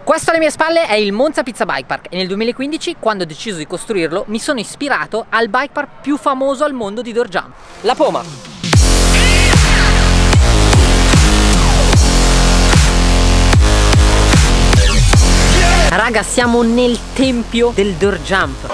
Questo alle mie spalle è il Monza Pizza Bike Park e nel 2015, quando ho deciso di costruirlo, mi sono ispirato al bike park più famoso al mondo di dirt jump, la Poma. Raga, siamo nel tempio del dirt jump.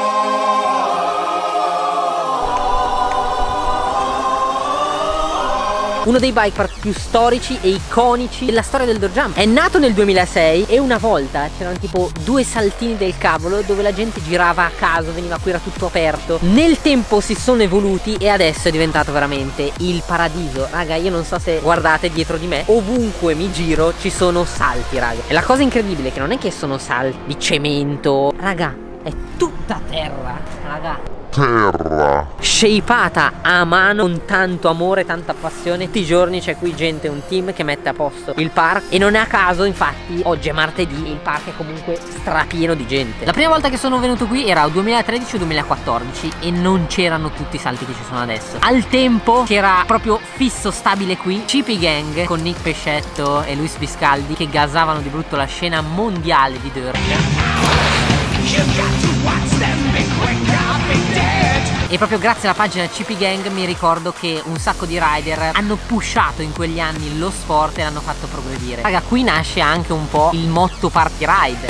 Uno dei bike park più storici e iconici della storia del dirt jump. È nato nel 2006 e una volta c'erano tipo 2 saltini del cavolo dove la gente girava a caso, veniva qui, era tutto aperto. Nel tempo si sono evoluti e adesso è diventato veramente il paradiso. Raga, io non so se guardate dietro di me, ovunque mi giro ci sono salti, raga. E la cosa incredibile è che non è che sono salti di cemento, raga, è tutta terra, raga. Terra Shapeata a mano con tanto amore, tanta passione. Tutti i giorni c'è qui gente, un team che mette a posto il park. E non è a caso, infatti, oggi è martedì e il park è comunque strapieno di gente. La prima volta che sono venuto qui era 2013 o 2014 e non c'erano tutti i salti che ci sono adesso. Al tempo c'era proprio fisso stabile qui Chippy Gang con Nick Pescetto e Luis Biscaldi che gasavano di brutto la scena mondiale di dirt. E proprio grazie alla pagina Chippy Gang mi ricordo che un sacco di rider hanno pushato in quegli anni lo sport e l'hanno fatto progredire. Raga, qui nasce anche un po' il motto Party Ride.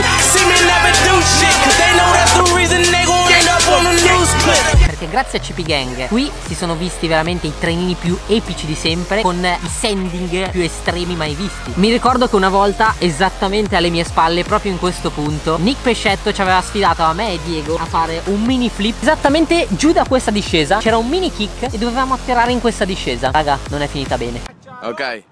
Perché grazie a Chippy Gang qui si sono visti veramente i trenini più epici di sempre, con i sanding più estremi mai visti. Mi ricordo che una volta, esattamente alle mie spalle, proprio in questo punto, Nick Pescetto ci aveva sfidato a me e Diego a fare un mini flip esattamente giù da questa discesa. C'era un mini kick e dovevamo atterrare in questa discesa. Raga, non è finita bene. Ok.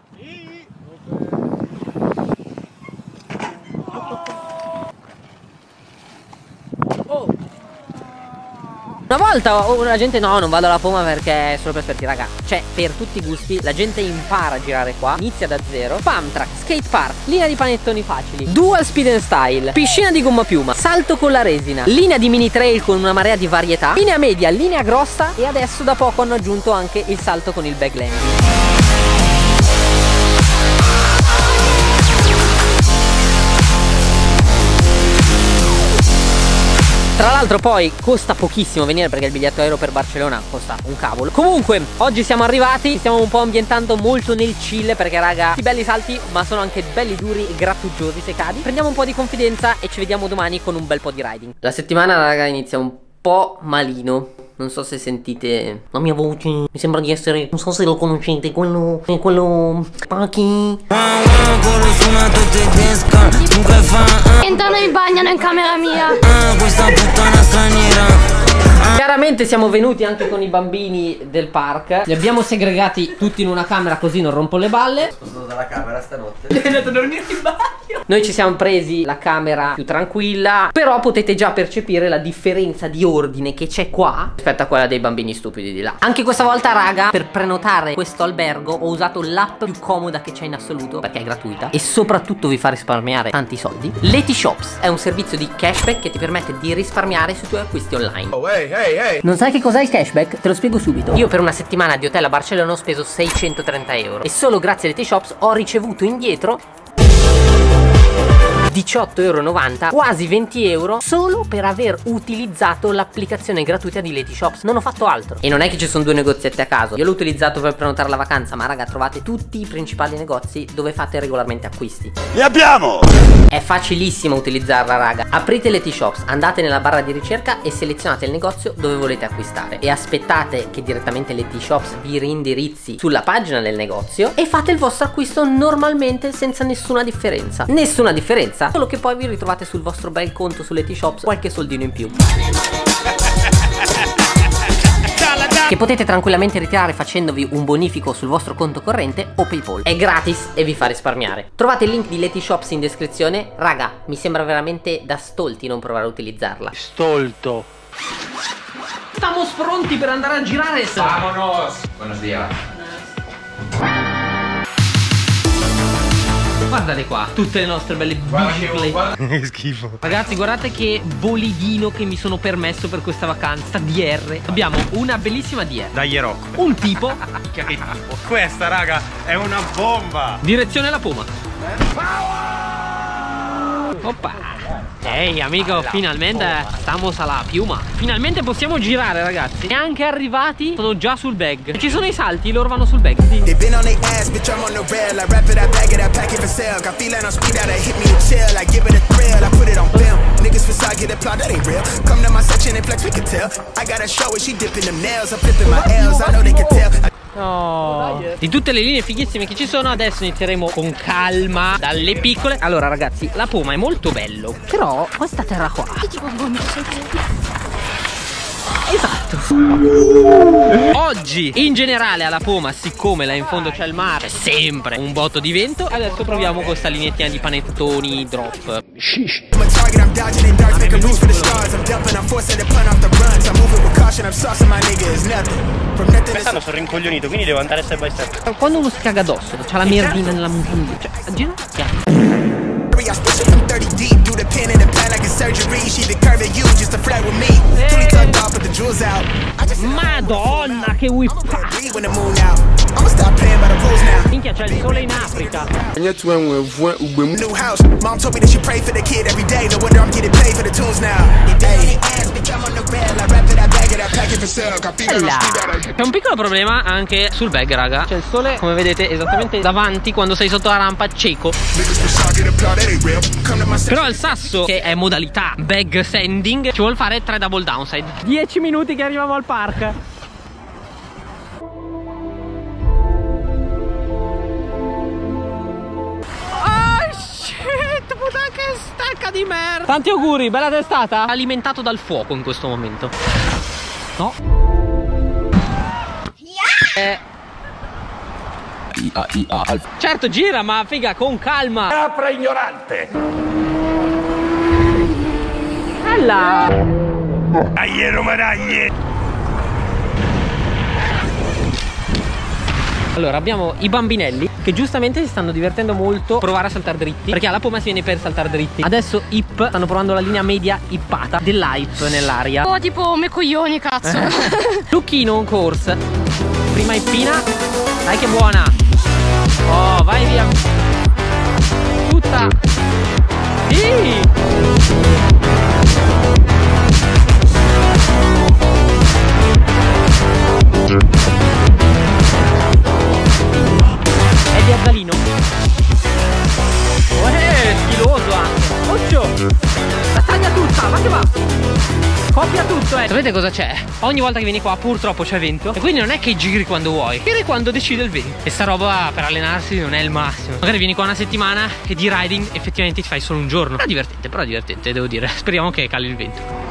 Una volta la gente no, non vado alla Poma perché è solo per esperti. Raga, cioè per tutti i gusti, la gente impara a girare qua, inizia da zero. Pump track, skate park, linea di panettoni facili, dual speed and style, piscina di gomma piuma, salto con la resina, linea di mini trail con una marea di varietà, linea media, linea grossa e adesso da poco hanno aggiunto anche il salto con il back landing. Tra l'altro poi costa pochissimo venire perché il biglietto aereo per Barcellona costa un cavolo. Comunque oggi siamo arrivati, stiamo un po' ambientando molto nel chill perché raga, questi belli salti ma sono anche belli duri e grattuggiosi se cadi. Prendiamo un po' di confidenza e ci vediamo domani con un bel po' di riding. La settimana raga inizia un po' malino. Non so se sentite la mia voce, mi sembra di essere, non so se lo conoscete, quello Paki. Entrano e bagnano in camera mia. Questa puttana straniera. Chiaramente siamo venuti anche con i bambini del park. Li abbiamo segregati tutti in una camera così non rompo le balle. Sono dalla camera stanotte. È andato a dormire in bagno. Noi ci siamo presi la camera più tranquilla, però potete già percepire la differenza di ordine che c'è qua rispetto a quella dei bambini stupidi di là. Anche questa volta raga, per prenotare questo albergo ho usato l'app più comoda che c'è in assoluto perché è gratuita e soprattutto vi fa risparmiare tanti soldi. Leti Shops è un servizio di cashback che ti permette di risparmiare sui tuoi acquisti online. Oh, hey. Non sai che cos'è il cashback? Te lo spiego subito. Io per una settimana di hotel a Barcellona ho speso 630 euro e solo grazie a Leti Shops ho ricevuto indietro 18,90 €, quasi 20 euro solo per aver utilizzato l'applicazione gratuita di Leti Shops. Non ho fatto altro. E non è che ci sono 2 negozietti a caso. Io l'ho utilizzato per prenotare la vacanza, ma raga, trovate tutti i principali negozi dove fate regolarmente acquisti. Li abbiamo! È facilissimo utilizzarla raga. Aprite Leti Shops, andate nella barra di ricerca e selezionate il negozio dove volete acquistare e aspettate che direttamente Leti Shops vi rindirizzi sulla pagina del negozio e fate il vostro acquisto normalmente senza nessuna differenza. Nessuna differenza, solo che poi vi ritrovate sul vostro bel conto su Leti Shops qualche soldino in più che potete tranquillamente ritirare facendovi un bonifico sul vostro conto corrente o PayPal. È gratis e vi fa risparmiare. Trovate il link di Leti Shops in descrizione. Raga, mi sembra veramente da stolti non provare a utilizzarla. Stolto. Stiamo pronti per andare a girare. Vámonos. Buenos días. Guardate qua, tutte le nostre belle biciclette. Che schifo. Ragazzi, guardate che bolidino che mi sono permesso per questa vacanza. DR. Abbiamo una bellissima DR. Dai Rocco. Un tipo. Che tipo. Questa raga è una bomba. Direzione alla Poma. Oppa. Ehi amico, finalmente stiamo alla piuma. Finalmente possiamo girare ragazzi. E anche arrivati, sono già sul bag. Ci sono i salti, loro vanno sul bag. Oh. Di tutte le linee fighissime che ci sono, adesso inizieremo con calma dalle piccole. Allora ragazzi, la Poma è molto bello, però questa terra qua esatto. Oggi in generale alla Poma, siccome là in fondo c'è il mare, c'è sempre un botto di vento. Adesso proviamo questa lineettina di panettoni drop. Quest'anno sono rincoglionito, quindi devo andare step by step. Quando uno si caga addosso, c'ha la merdina nella mutanda, cioè gira. Madonna che whip. Minchia, c'è il sole in Africa. C'è un piccolo problema anche sul bag raga. C'è il sole, come vedete, esattamente davanti quando sei sotto la rampa cieco. Però il sasso, che è modalità bag sanding, ci vuole fare 3 double downside. 10 minuti che arriviamo al park. Oh shit, puttana che stecca di merda. Tanti auguri, bella testata. Alimentato dal fuoco in questo momento. No. Certo gira, ma figa, con calma. Capra ignorante. Bella. Agliero maraglie. Allora abbiamo i bambinelli che giustamente si stanno divertendo molto a provare a saltare dritti, perché alla Poma si viene per saltare dritti. Adesso Hip stanno provando la linea media ippata dell'hype nell'aria. Oh, tipo me coglioni, cazzo. Lucchino on course. Prima Ippina. Dai che buona. Oh, vai via. Tutta. Sì. È di Azzalino. Stiloso anche. Occhio. La taglia tutta, ma che va? Copia tutto, Sapete cosa c'è? Ogni volta che vieni qua purtroppo c'è vento, e quindi non è che giri quando vuoi, giri quando decide il vento. E sta roba per allenarsi non è il massimo. Magari vieni qua una settimana e di riding effettivamente ti fai solo un giorno. Però divertente devo dire. Speriamo che cali il vento.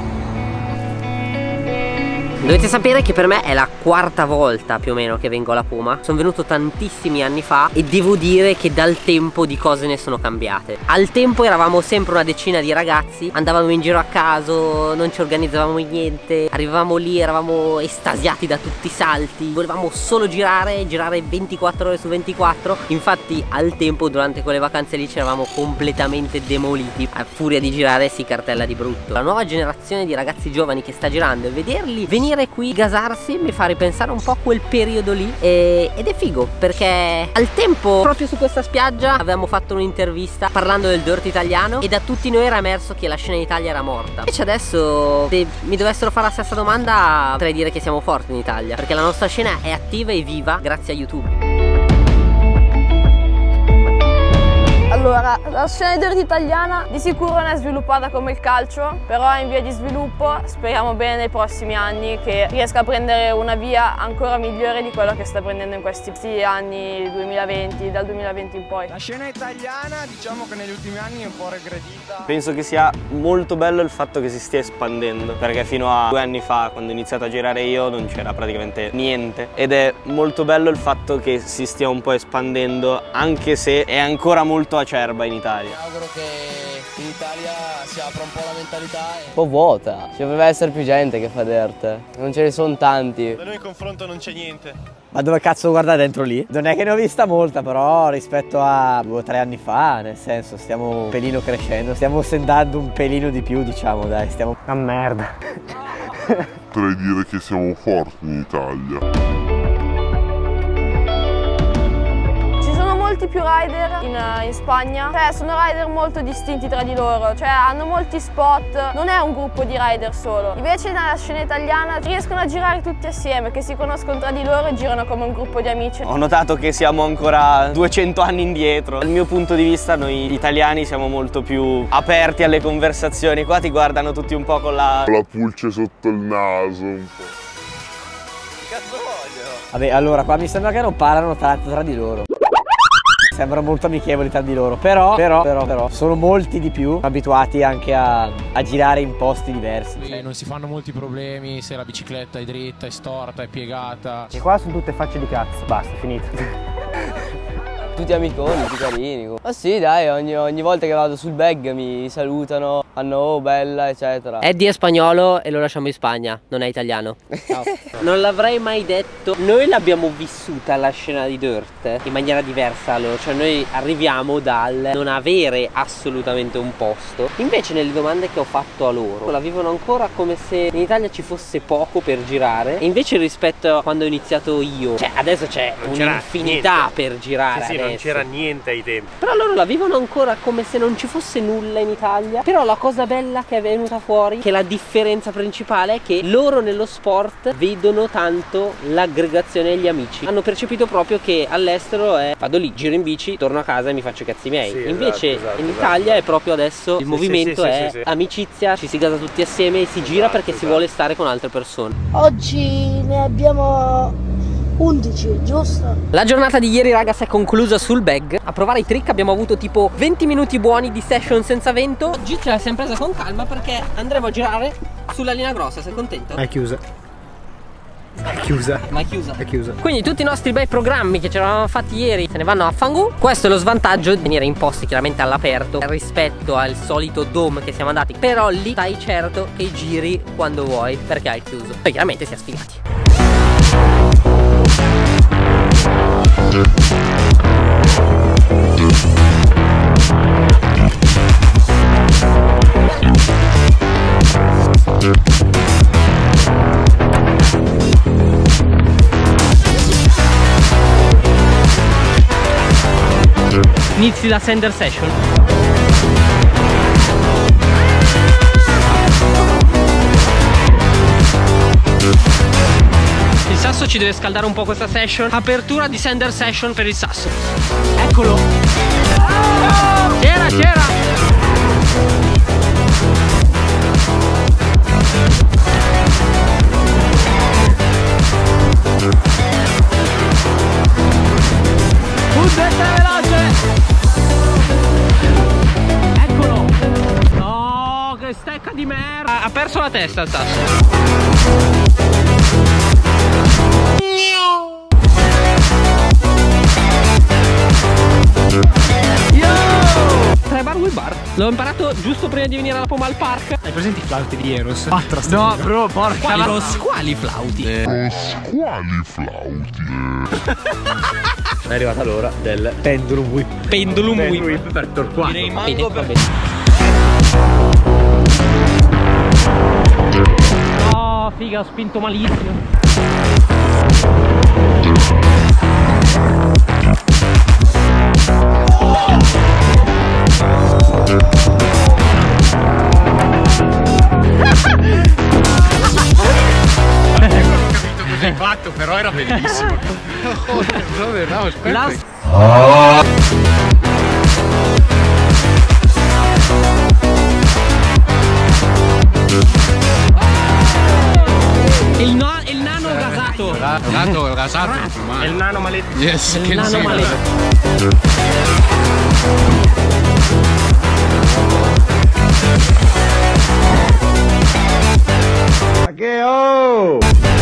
Dovete sapere che per me è la 4ª volta più o meno che vengo alla Poma. Sono venuto tantissimi anni fa e devo dire che dal tempo di cose ne sono cambiate. Al tempo eravamo sempre una decina di ragazzi, andavamo in giro a caso, non ci organizzavamo niente, arrivavamo lì, eravamo estasiati da tutti i salti, volevamo solo girare 24 ore su 24. Infatti al tempo, durante quelle vacanze lì, ci eravamo completamente demoliti. A furia di girare si cartella di brutto. La nuova generazione di ragazzi giovani che sta girando, e vederli venire qui, gasarsi, mi fa ripensare un po' a quel periodo lì, ed è figo perché al tempo proprio su questa spiaggia avevamo fatto un'intervista parlando del dirt italiano e da tutti noi era emerso che la scena in Italia era morta. Invece adesso, se mi dovessero fare la stessa domanda, potrei dire che siamo forti in Italia, perché la nostra scena è attiva e viva grazie a YouTube. Allora, la scena dirt italiana di sicuro non è sviluppata come il calcio, però è in via di sviluppo. Speriamo bene nei prossimi anni che riesca a prendere una via ancora migliore di quello che sta prendendo in questi anni 2020, dal 2020 in poi. La scena italiana, diciamo che negli ultimi anni è un po' regredita. Penso che sia molto bello il fatto che si stia espandendo, perché fino a 2 anni fa, quando ho iniziato a girare io, non c'era praticamente niente, ed è molto bello il fatto che si stia un po' espandendo, anche se è ancora molto acerba in Italia. Mi auguro che in Italia si apra un po' la mentalità. Un po' vuota, ci dovrebbe essere più gente che fa dirt, non ce ne sono tanti. Da noi in confronto non c'è niente. Ma dove cazzo guarda dentro lì? Non è che ne ho vista molta, però rispetto a 2 o 3 anni fa, nel senso, stiamo un pelino crescendo, stiamo sendando un pelino di più, diciamo, dai, stiamo... a merda. Potrei dire che siamo forti in Italia. Ci sono molti molti più rider in Spagna, cioè sono rider molto distinti tra di loro, cioè hanno molti spot, non è un gruppo di rider solo. Invece nella scena italiana riescono a girare tutti assieme, che si conoscono tra di loro e girano come un gruppo di amici. Ho notato che siamo ancora 200 anni indietro. Dal mio punto di vista noi italiani siamo molto più aperti alle conversazioni, qua ti guardano tutti un po' con la pulce sotto il naso un po'. Cazzo voglio? Vabbè, allora qua mi sembra che non parlano tanto tra di loro. Sembrano molto amichevoli tra di loro, però sono molti di più abituati anche a girare in posti diversi. Cioè, non si fanno molti problemi se la bicicletta è dritta, è storta, è piegata. E qua sono tutte facce di cazzo, basta, finito. Tutti amiconi, tutti carini. Ma sì, dai, ogni volta che vado sul bag mi salutano, hanno oh bella, eccetera. Eddie è spagnolo e lo lasciamo in Spagna, non è italiano. Ciao. Non l'avrei mai detto. Noi l'abbiamo vissuta la scena di Dirt in maniera diversa loro. Cioè noi arriviamo dal non avere assolutamente un posto. Invece nelle domande che ho fatto a loro la vivono ancora come se in Italia ci fosse poco per girare. E invece rispetto a quando ho iniziato io, cioè adesso c'è un'infinità per girare. Sì, non c'era niente ai tempi. Però loro la vivono ancora come se non ci fosse nulla in Italia. Però la cosa bella che è venuta fuori, che la differenza principale è che loro nello sport vedono tanto l'aggregazione e gli amici. Hanno percepito proprio che all'estero è vado lì, giro in bici, torno a casa e mi faccio i cazzi miei. Sì, invece in Italia è proprio adesso il movimento è amicizia, ci si gasa tutti assieme e si gira perché si vuole stare con altre persone. Oggi ne abbiamo 11, giusto? La giornata di ieri raga si è conclusa sul bag. A provare i trick abbiamo avuto tipo 20 minuti buoni di session senza vento. Oggi ce la siamo presa con calma perché andremo a girare sulla linea grossa. Sei contento? È chiusa. È chiusa. Ma è chiusa? È chiusa. Quindi tutti i nostri bei programmi che ci eravamo fatti ieri se ne vanno a fangu. Questo è lo svantaggio di venire in posti chiaramente all'aperto rispetto al solito dome che siamo andati. Però lì stai certo che giri quando vuoi perché hai chiuso. Poi chiaramente si è sfigati. Inizi la sender session. Il sasso ci deve scaldare un po' questa session. Apertura di sender session per il sasso. Eccolo. C'era. Veloce. Eccolo. No, che stecca di merda. Ha perso la testa il sasso. L'ho imparato giusto prima di venire alla Pomal Park. Hai presenti i flauti di Eros? No, bro, porca. Quali flauti? Quali flauti? È arrivata l'ora del pendulum whip. Pendulum whip per Torquato. Oh, figa, ho spinto malissimo. Hai fatto, però era bellissimo. Il nano gasato. Gasato. È il nano maledetto. Yes, il nano maledetto. Che oh!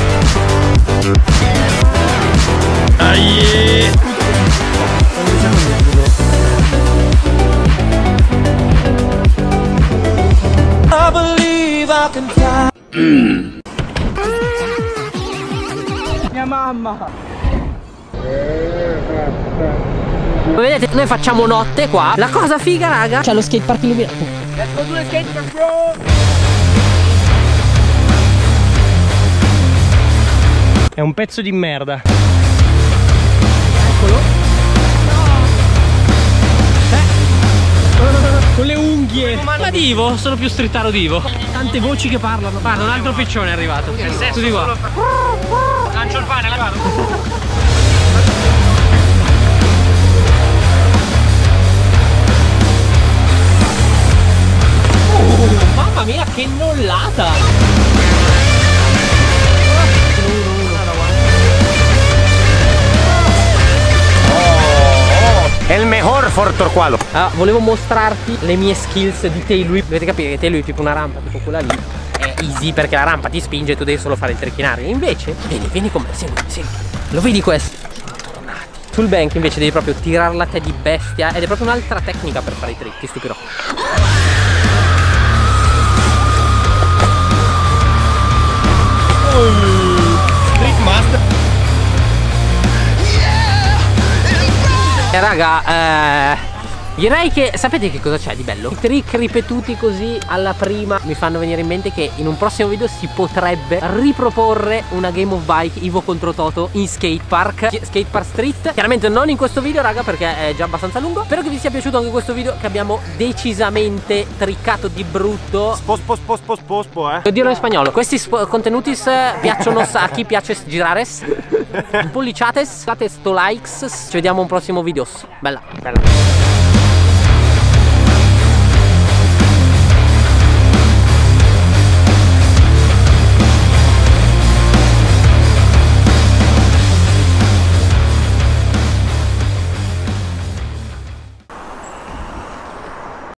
I believe I can fly. Mia mamma. Come vedete noi facciamo notte qua. La cosa figa raga, c'è lo skatepark illuminato. Let's go to the skatepark, bro! È un pezzo di merda. Eccolo. No. Ma Divo, sono più strittaro Divo. Tante voci che parlano. Guarda, un altro piccione è arrivato. Tutti qua. Lancio il pane, mamma mia, che nollata! È il mejor fortorqualo. Ah, volevo mostrarti le mie skills di tailwhip. Dovete capire che tailwhip è tipo una rampa, tipo quella lì. È easy perché la rampa ti spinge e tu devi solo fare il trecchinario. Invece, vieni con me, segui. Lo vedi questo? Sul bank invece devi proprio tirarla a te di bestia. Ed è proprio un'altra tecnica per fare i trick, ti stupirò. Trick master. Raga, direi che sapete che cosa c'è di bello? I trick ripetuti così alla prima mi fanno venire in mente che in un prossimo video si potrebbe riproporre una game of bike Ivo contro Toto in skatepark street. Chiaramente non in questo video, raga, perché è già abbastanza lungo. Spero che vi sia piaciuto anche questo video, che abbiamo decisamente triccato di brutto. Devo dirlo in spagnolo. Questi contenuti piacciono a chi piace girare. Polliciates, fate sto likes. Ci vediamo a un prossimo video. Bella.